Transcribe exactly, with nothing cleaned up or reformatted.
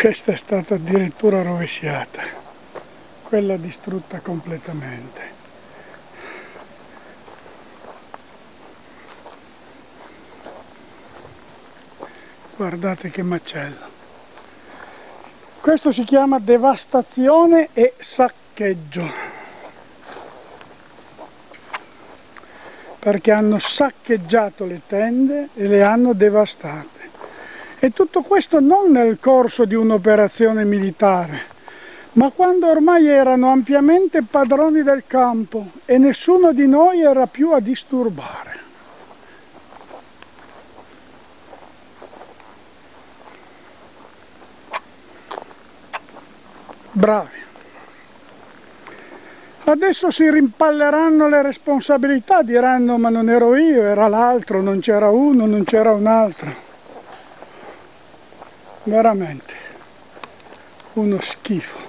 Questa è stata addirittura rovesciata, quella distrutta completamente. Guardate che macello. Questo si chiama devastazione e saccheggio, perché hanno saccheggiato le tende e le hanno devastate. E tutto questo non nel corso di un'operazione militare, ma quando ormai erano ampiamente padroni del campo e nessuno di noi era più a disturbare. Bravi. Adesso si rimpalleranno le responsabilità, diranno ma non ero io, era l'altro, non c'era uno, non c'era un altro. Veramente uno schifo.